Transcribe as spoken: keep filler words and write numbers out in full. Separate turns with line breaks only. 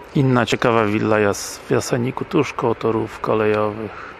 Inna ciekawa willa jest w Jaseniku, tuż koło torów kolejowych.